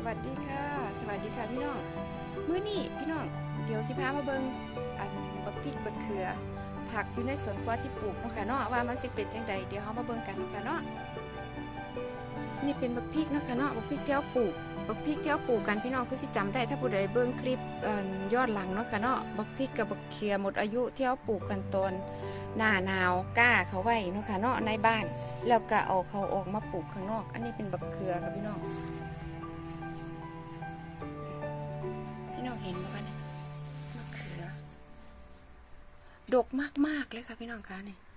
วัสดีค่ะสวัสดีค่ะพี่น้องมื้อนี้พี่น้องเดี๋ยวสิพามาเบิ่งบักพริกบักเขือผักอยู่ในสวนครัวที่ปลูกเนาะค่ะเนาะว่ามันสิเป็นจังใดเดี๋ยวเฮามาเบิ่งกันเนาะค่ะเนาะนี่เป็นบักพริกเนาะค่ะเนาะบักพริกที่เฮาปลูกบักพริกที่เฮาปลูกกันพี่น้องคือสิจำได้ถ้าผู้ใดเบิ่งคลิปยอดหลังเนาะค่ะเนาะบักพริกกับบักเขือหมดอายุที่เฮาปลูกกันตอนหน้าหนาวก้าเขาไว้เนาะค่ะเนาะในบ้านแล้วก็เอาเขาออกมาปลูกข้างนอกอันนี้เป็นบักเขือค่ะพี่น้องเห็นไหมคะเนี่ยมะเขือดกมากๆเลยค่ะพี่น้องคะเนี่ย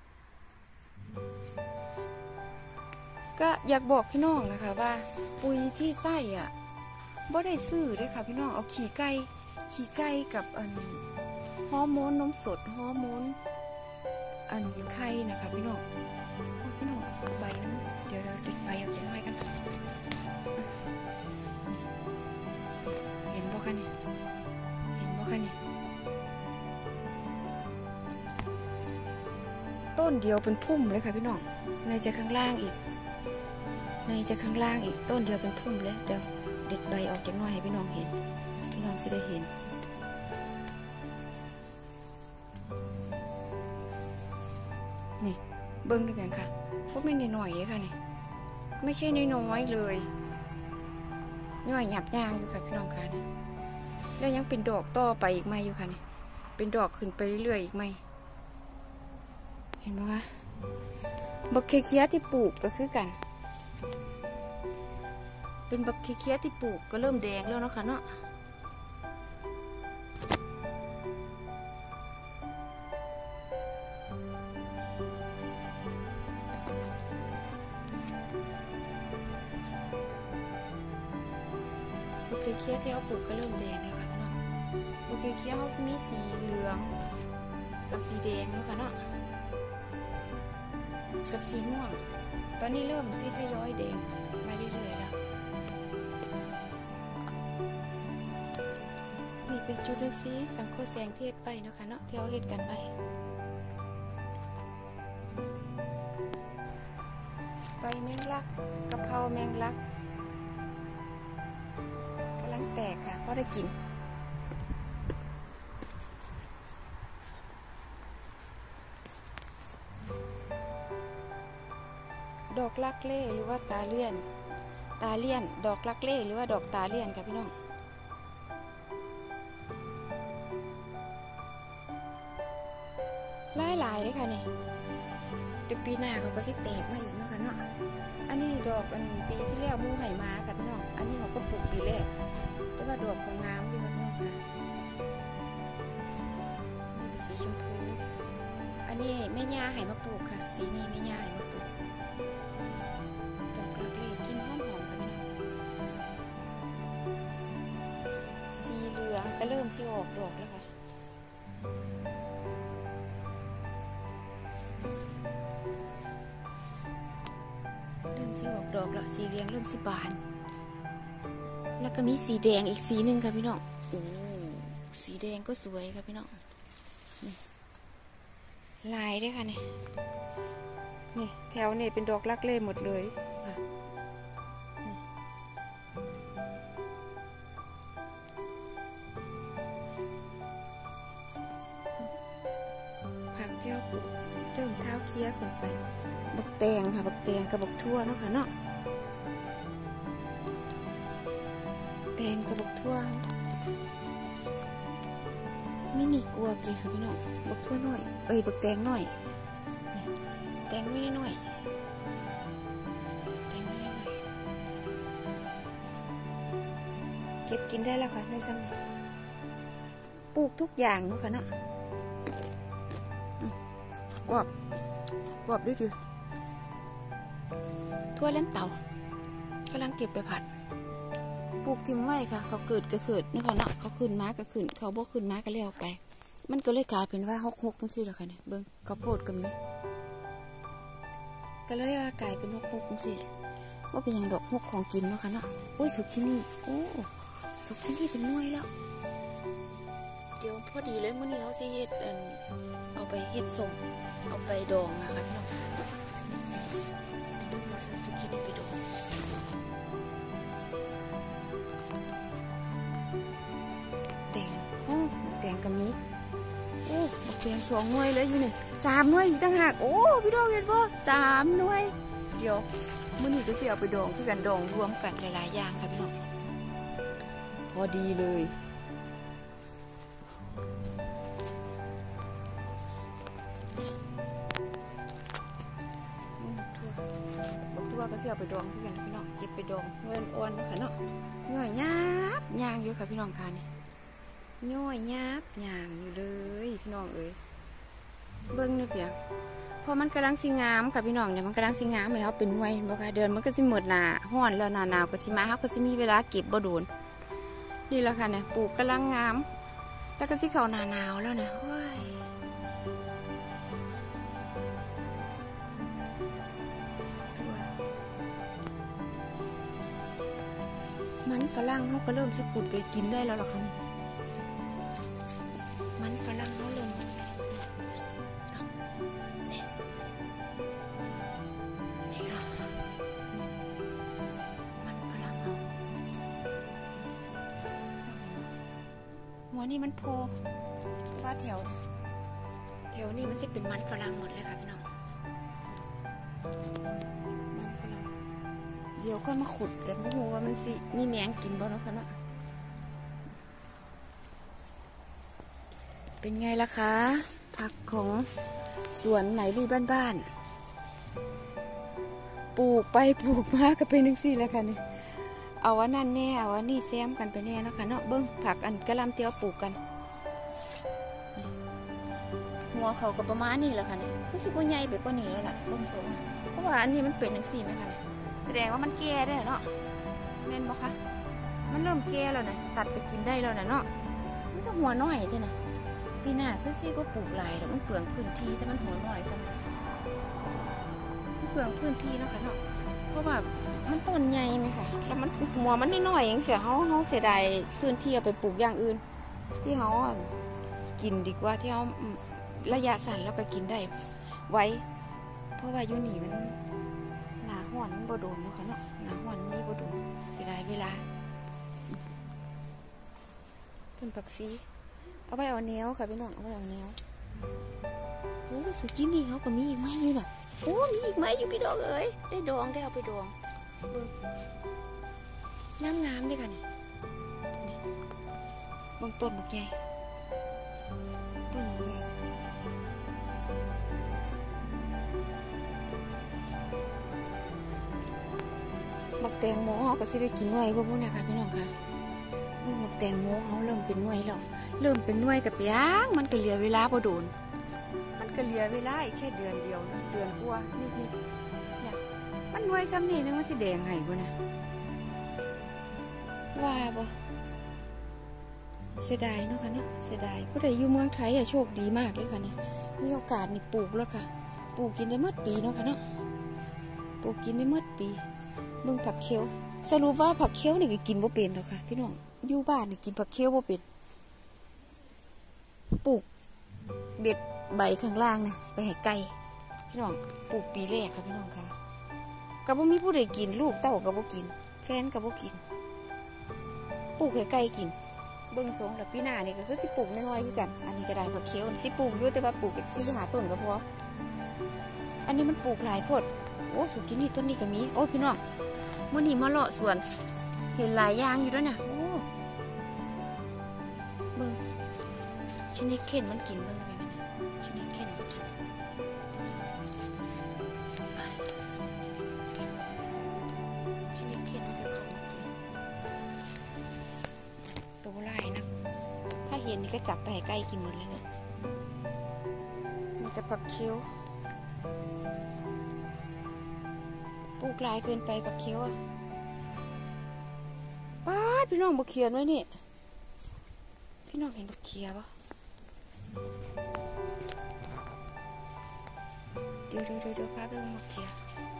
ก็อยากบอกพี่น้องนะคะว่าปุ๋ยที่ไส้บ่ได้ซื้อเลยค่ะพี่น้องเอาขี้ไก่กับฮอร์โมนนมสดฮอร์โมนไข่นะคะพี่น้องพี่น้องใบมันเดี๋ยวเราติดไฟเอาจะน้อยกันเห็นบ่คะเนี่ยต้นเดียวเป็นพุ่มเลยค่ะพี่น้องในจะข้างล่างอีกต้นเดียวเป็นพุ่มเลยเดี๋ยวเด็ดใบออกจากหน่อยให้พี่น้องเห็นพี่น้องจะได้เห็นนี่เบิ้งด้วยกันค่ะพวกไม่นหน่อยเลยค่ะนี่ไม่ใช่น้อยๆเลยย่อยหยับย่างอยู่ค่ะพี่น้องค่ะนี่แล้วยังเป็นดอกต่อไปอีกไหมอยู่ค่ะนี่เป็นดอกขึ้นไปเรื่อยๆอีกไหมเห็นไหมคะบักเคี้ยที่ปลูกก็คือกันเป็นบักเคี้ยที่ปลูกก็เริ่มแดงแล้วเนาะค่ะเนาะบักเคี้ยที่เขาปลูกก็เริ่มแดงแล้วค่ะพี่น้องบักเคี้ยเขาจะมีสีเหลืองกับสีแดงเนาะค่ะเนาะกับสีม่วงตอนนี้เริ่มสีทยอยแดงมาเรื่อยๆแล้วนี่เป็นจุลินทรีย์สังเคราะห์แสงเทศไปนะคะเนาะที่เราเห็นกันไปใบแมงลักกะเพราแมงลักกำลังแตกค่ะเพราะได้กินดอกลักเล่หรือว่าตาเลี่ยนดอกลักเล่หรือว่าดอกตาเลี่ยนค่ะพี่น้องหลายเลยค่ะเนี่ยเดี๋ยวปีหน้าเขาก็สิแตกมาอีกนะคะเนาะอันนี้ดอกปีที่แล้วมูไห่มาค่ะพี่น้องอันนี้เขาก็ปลูกปีแรกแต่ว่าดอกของงามด้วยค่ะพี่น้องค่ะนี่เป็นสีชมพูอันนี้แม่ย่าไห่มาปลูกค่ะสีนี้แม่ย่าไห่มาปลูกดอกลักเล่กินหอมๆค่ะพี่น้องสีเหลืองก็เริ่มสิออกดอกแล้วค่ะออกดอกแล้วสีเหลืองเริ่มสิบานแล้วก็มีสีแดงอีกสีหนึ่งค่ะพี่น้องโอ้สีแดงก็สวยค่ะพี่น้องนี่ลายด้วยค่ะนี่แถวนี่เป็นดอกลักเล่หมดเลยผักเจ้าปลูกเริ่มเท้าเคี้ยขึ้นไปบักแตงค่ะบักแตงกับบักทั่วเนาะค่ะเนาะแตงกับบักทั่วมินิกัวกี่ค่ะพี่น้องบักทั่วน้อยบักแตงน้อยแตงไม่น้อยเก็บกินได้แล้วค่ะในซ้ำปลูกทุกอย่างเนาะค่ะเนาะกรอบด้วยดูทั่วเล่นเต่ากำลังเก็บไปผัดปลูกทิ้งไว้ค่ะเขาเกิดก็เกิดนี่ค่ะเนาะเขาขึ้นมาก็ขึ้นเขาบ่ขึ้นมาก็เลี้ยวไปมันก็เลยกลายเป็นว่าหกจังซี่แหละค่ะเนี่ยเบิ้งข้าวโพดก็มีก็เลยกลายเป็นหกจังซี่ว่าเป็นอย่างดอกหกของกินเนาะค่ะเนาะอุ้ยสุกที่นี่โอ้สุกที่นี่เป็นหน่วยแล้วเดี๋ยวพอดีเลยมื้อนี้เขาสิเฮ็ดเอาไปเฮ็ดส้มเอาไปดองนะคะพี่น้องสุกที่นี่ไปดอง 2 หน่วยเลยอยู่นี่3 หน่วยอีกต่างหากโอ้พี่น้องเห็นบ่3 หน่วยเดี๋ยวมื้อนี้ก็สิเอาไปดองคือกันดองรวมกันหลายๆอย่างค่ะพี่น้องพอดีเลยบักทั่วก็สิเอาไปดองคือกันพี่น้องเก็บไปดองหน่วยอ่อนๆนะคะเนาะย่อยยับยางอยู่ค่ะพี่น้องค่ะนี่ย่อยยับยางอยู่เลยพี่น้องเอ้ยเบิ่งนี่เปียงพอมันกำลังสิงามค่ะพี่น้องเนี่ยมันกำลังสิงามให้เขาเป็นหน่วยบ่ค่ะเดือนมันก็สิหมดหน้าฮ้อนแล้วหน้าหนาวก็สิมาเขาก็สิมีเวลาเก็บบ่โดนนี่แหละค่ะเนี่ยปลูกกำลังงามแล้วก็สิเข้าหน้าหนาวแล้วเนี่ยโอ้ยมันฝรั่งเขาก็เริ่มสิขุดไปกินได้แล้วล่ะค่ะมันฝรั่งเขาเริ่มหัวนี่มันโพว่าแถวนี้มันสิเป็นมันฝรั่งหมดเลยค่ะพี่น้องมันฝรั่งเดี๋ยวค่อยมาขุดกันไม่รู้ว่ามันสิมีแมงกินบ่เนาะค่ะเนาะเป็นไงล่ะคะผักของสวนไหนรีบ้านๆปลูกไปปลูกมาก็เป็นจังซี่แหละค่ะนี่เอาว่านั่นแน่เอาว่านี่แซมกันไปแน่เนาะค่ะเนาะเบิ้งผักอันกะหล่ำเตียวปลูกกันหัวเขาก็ประมาณนี้แหละค่ะเนี่ยคือสิบใหญ่ไปกว่านี้แล้วล่ะเบิ้งทรงเพราะว่าอันนี้มันเป็นจังซี่ไหมคะเนี่ยแสดงว่ามันแก่ได้เนาะแม่นบ่คะมันเริ่มแก่แล้วนะตัดไปกินได้แล้วนะเนาะมันก็หัวน้อยใช่ไหมพี่หน้าคือสิบ่ปลูกหลายแล้วมันเปลืองพื้นที่แต่มันหัวน้อยซะมันเปลืองพื้นที่เนาะค่ะเนาะเพราะว่ามันต้นใหญ่ไหมคะแล้วมันหัวมันน้อยๆอย่างเสียเขาเสียดายพื้นที่เอาไปปลูกอย่างอื่นที่เขากินดีกว่าที่เขาระยะสั้นแล้วก็กินได้ไว้เพราะว่าอยู่นี่มันหนาห้อนมันบ่โดนเนาะค่ะเนาะหนาห้อนนี่บ่โดนเสียดายเวลาต้นผักซีเอาไปเอาแนวค่ะพี่น้องเอาไปเอาแนวโอ้สุกี้นี่เขาก็มีอีกไหมนี่แบบโอ้มีอีกไหมอยู่พี่ดองเอ้ยได้ดองได้เอาไปดองเบิ่งงามด้วยกันเนี่ยเบิ่งต้นบักใหญ่ต้นบักใหญ่บักแตงโมเขาก็สิได้กินหน่วยพวกนี้ค่ะพี่น้องค่ะเบิ่งบักแตงโมเขาเริ่มเป็นหน่วยแล้วเริ่มเป็นหน่วยกับย่างมันก็เหลือเวลาพอโดนมันก็เหลือเวลาอีกแค่เดือนเดียวนะเดือนกว่านี่เนี่ยมันหน่วยซ้ำนี่นึงมันสิแดงไห้บ่นะว่าบ่เสียดายเนาะค่ะเนาะเสียดายผู้ใดอยู่เมืองไทยอะโชคดีมากเลยค่ะเนี่ยมีโอกาสนี่ปลูกแล้วค่ะปลูกกินได้หมดปีเนาะค่ะเนาะปลูกกินได้หมดปีเมืองผักเคี้ยวสรุปว่าผักเคี้ยวนี่ก็กินบ่เป็นหรอกค่ะพี่น้องอยู่บ้านนี่กินผักเคี้ยวบ่เป็นปลูกเด็ดใบข้างล่างนะไปให้ไก่พี่น้องปลูกปีแรกค่ะพี่น้องค่ะก็บ่มีผู้ใดกินลูกเต้าก็บ่กินแฟนก็บ่กินปลูกให้ไก่กินเบิ่งทรงแล้วปีหน้านี่ก็คือสิปลูกน้อยๆคือกันอันนี้ก็ได้ผักเขียวสิปลูกอยู่แต่ว่าปลูกแค่4-5 ต้นก็พออันนี้มันปลูกหลายโพดโอ้สุกี้นี่ต้นนี้ก็มีโอ้พี่น้องมื้อนี้มาเลาะสวนเห็นหลายอย่างอยู่ด้วยเนี่ยโอ้เบิ่งชนิดเข็นมันกินเบิ่งไปกันนะชนิดเข็นมันกินชนิดเข็นมันคือเขาตัวลายนะถ้าเห็นนี่ก็จับไปให้ใกล้กินหมดเลยเนี่ยมันจะผักเคี้ยวปลูกลายเกินไปผักเคี้ยวอ่ะป้าพี่น้องบักเขียนไว้นี่พี่น้องเห็นบักเขียปะเดี๋ยวพาไปดูบักเขีย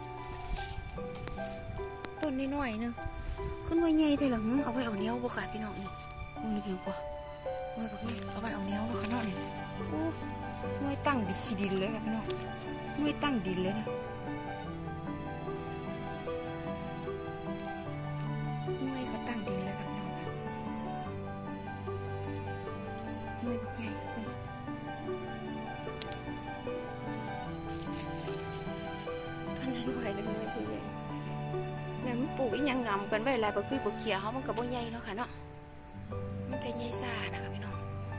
ต้นน้อยๆนึงขึ้นไว้ใหญ่เท่าหลังเอาไปเอาเนี้ยบ่ขาดพี่น้องนี่นี่เพียงกว่าเอาไปเอาเนี้ยบ่ขาดนี่โอ้หน่วยตั้งดินเลยครับพี่น้องหน่วยตั้งดินเลยนะหน่วยเขาตั้งดินเลยครับพี่น้องหน่วยบักใหญ่อันนั้นไว้เลยไม่ใหญ่เนี่ยมันปลูกอีหยังงำกันไว้หลายบักพี่บักเขียเขามันกับบ่ใหญ่เนาะค่ะเนาะมันก็ใหญ่ซ่านะคะพี่น้อง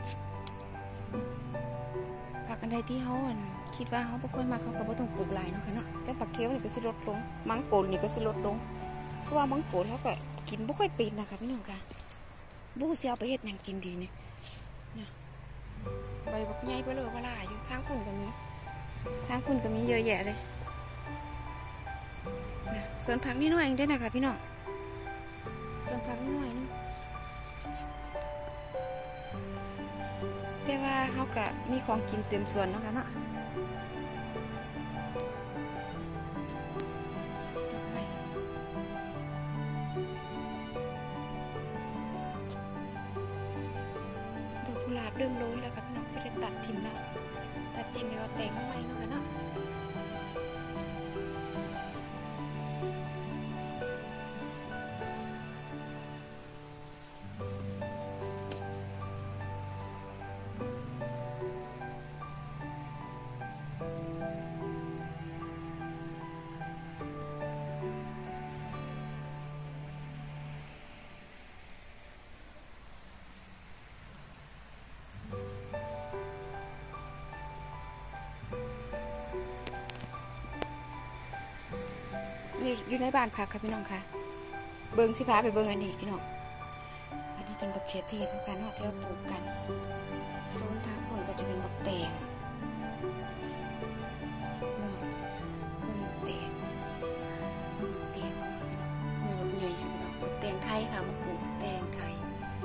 ผักอันใดที่เขาคิดว่าเขาบ่ค่อยมาเขาก็บ่ต้องปลูกหลายเนาะค่ะเนาะจังปักเขียวนี่ก็สิลดลงมังโกรนี่ก็สิลดลงเพราะว่ามังโกรเขาก็กินบ่ค่อยเป็นนะคะพี่น้องค่ะบูเสียไปเฮ็ดหยังกินดีเนี่ยใบบักใหญ่ไปเลยว่าล่าอยู่ทางคุณก็มีเยอะแยะเลยส่วนผักนิดหน่อยเองได้นะคะพี่น้องส่วนผักนิดหน่อยนึงแต่ว่าเขาก็มีของกินเต็มส่วนนะคะเนาะดอกกุหลาบเริ่มโรยแล้วค่ะพี่น้องจะได้ตัดทิมแล้วตัดทิมแล้วแต่งใหม่นะคะเนาะอยู่ในบ้านพักค่ะพี่น้องค่ะเบิ้งสิพาไปเบิ้งอันนี้พี่น้องอันนี้เป็นบักเขือเทศนะคะเนาะที่เราปลูกกันโซนทางคนก็จะเป็นบักแตงบักแตงบักใหญ่ค่ะพี่น้องบักแตงไทยค่ะมาปลูกแตงไทย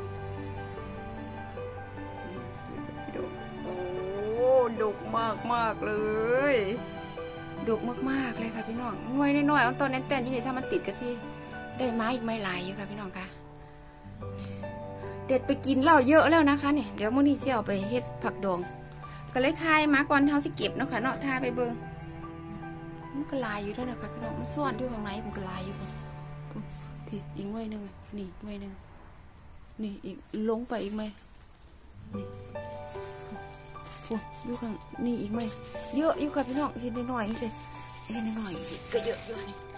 โอ้ดกมากเลยดกมากเลยค่ะพี่น้องหน่วยน้อยๆต้นแน่นๆอยู่นี่ถ้ามันติดก็สิได้ไม้อีกไม้หลายอยู่ค่ะพี่น้องค่ะเด็ดไปกินเราเยอะแล้วนะคะเนี่ยเดี๋ยวมื้อนี้สิเอาไปเฮ็ดผักดองก็เลยทายมาก่อนเฮาสิเก็บเนาะค่ะเนาะทายไปเบิ่งมันก็ลายอยู่ด้วยนะคะพี่น้องมันซ่อนอยู่ข้างในมันก็ลายอยู่พี่อีกหน่วยนึงนี่หน่วยนึงนี่อีกลงไปอีกไหมนี่โอ้อยู่ข้างนี่อีกไหมเยอะอยู่ค่ะพี่น้องเห็นน้อยๆนี่สิเห็นน้อยๆสิก็เยอะอยู่นี่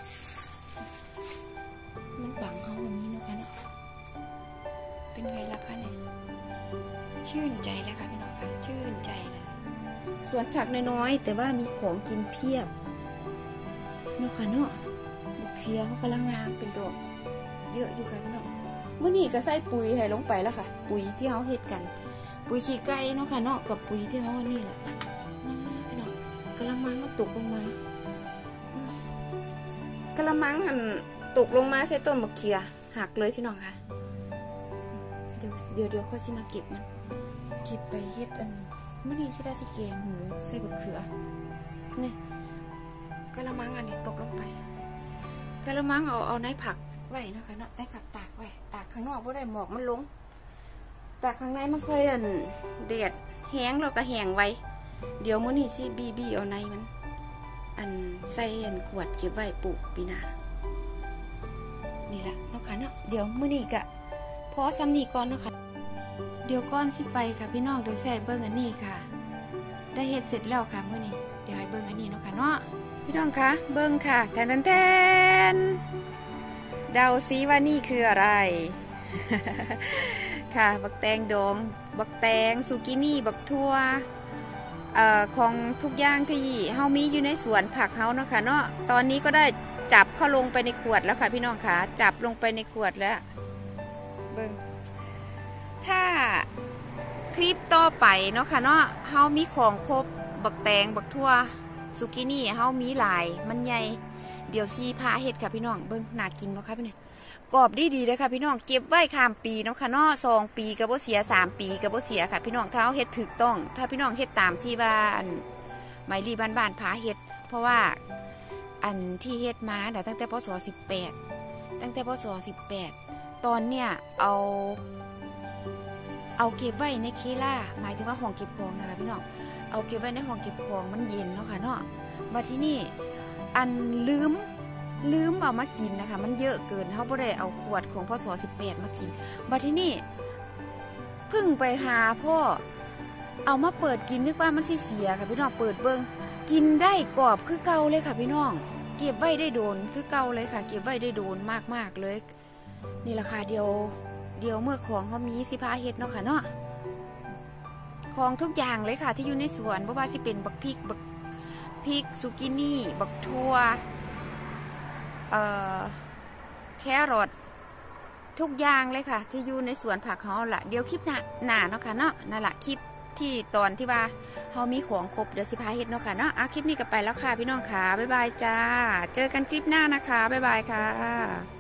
มันบังเขาแบบนี้นะคะเนี่ยเป็นไงล่ะคะเนี่ยชื่นใจแล้วค่ะพี่น้องค่ะชื่นใจเลยสวนผักน้อยๆแต่ว่ามีของกินเพียบเนาะค่ะเนาะบุกเคียเขากำลังงามเป็นดอกเยอะอยู่ค่ะพี่น้องเมื่อนี้ก็ใส่ปุ๋ยให้ลงไปแล้วค่ะปุ๋ยที่เขาเฮ็ดกันปุ๋ยขี้ไก่เนาะค่ะเนาะกับปุ๋ยที่เขาอันนี้แหละพี่น้องกระมังมันตกลงมากระมังหันตกลงมาใส่ต้นมะเขือหักเลยพี่น้องค่ะเดี๋ยวค่อยสิมาเก็บมันเก็บไปเฮ็ดอันเมื่อนี้สิได้สิแกงหมูใส่มะเขือนี่กระมังอันนี้ตกลงไปกระมังเอาในผักไว้เนาะค่ะเนาะในผักตากไว้ตากข้างนอกเพราะได้หมอกมันลงแต่ข้างในมันค่อยแดดแห้งเราก็แห้งไว้เดี๋ยวมื้อนี้สิบีเอาในมันใส่ขวดเก็บไว้ปลูกปีหน้านี่แหละเนาะค่ะเนาะเดี๋ยวมื้อนี้ก็พอซ้ำนี่ก่อนเนาะค่ะเดี๋ยวก่อนสิไปค่ะพี่น้องเดี๋ยวแซ่เบิ่งอันนี้ค่ะได้เฮ็ดเสร็จแล้วค่ะมื้อนี้เดี๋ยวให้เบิ่งอันนี้เนาะค่ะเนาะพี่น้องคะเบิ่งค่ะแทนเดาซิว่านี่คืออะไร ค่ะบักแตงดองบักแตงซูกินี่บักทั่วของทุกอย่างที่เฮามีอยู่ในสวนผักเฮาเนาะค่ะเนาะตอนนี้ก็ได้จับเข้าลงไปในขวดแล้วค่ะพี่น้องค่ะจับลงไปในขวดแล้วเบิ่งถ้าคลิปต่อไปเนาะค่ะเนาะเฮามีของครบบักแตงบักทั่วซูกินี่เฮามีหลายมันใหญ่เดี๋ยวซีพาเฮ็ดค่ะพี่น้องเบิ่งน่ากินบ่คะพี่เนี่ยกรอบดีเลยค่ะพี่น้องเก็บไว้ข้ามปีเนาะค่ะเนาะ2 ปีก็บ่เสีย3 ปีก็บ่เสียค่ะพี่น้องถ้าเฮ็ดถูกต้องถ้าพี่น้องเฮ็ดตามที่ว่าไมลี่บ้านๆพาเฮ็ดเพราะว่าอันที่เฮ็ดมาตั้งแต่พศ18ตั้งแต่พศ18ตอนเนี้ยเอาเก็บไว้ในเคล่าหมายถึงว่าห้องเก็บของนะคะพี่น้องเอาเก็บไว้ในห้องเก็บของมันเย็นเนาะค่ะเนาะบัดที่นี่อันลืมเอามากินนะคะมันเยอะเกินเขาบ่ได้เอาขวดของพศ18มากินบัดที่นี่เพิ่งไปหาพ่อเอามาเปิดกินนึกว่ามันสิเสียค่ะพี่น้องเปิดเบิ่งกินได้กรอบคือเก่าเลยค่ะพี่น้องเก็บไว้ได้โดนคือเก่าเลยค่ะเก็บไว้ได้โดนมากๆเลยนี่ราคาเดียวเมื่อของเขามีสิพาเฮ็ดเนาะค่ะเนาะของทุกอย่างเลยค่ะที่อยู่ในสวนบ่ว่าสิเป็นบักพริกซูกินี่บักทั่วแครอททุกอย่างเลยค่ะที่อยู่ในสวนผักเขาละเดี๋ยวคลิปหน้าเนาะค่ะเนาะนั่นแหละคลิปที่ตอนที่ว่าเขามีของครบเดี๋ยวสิพาเฮ็ดเนาะค่ะเนาะคลิปนี้ก็ไปแล้วค่ะพี่น้องค่ะบ๊ายบายจ้าเจอกันคลิปหน้านะคะบ๊ายบายค่ะ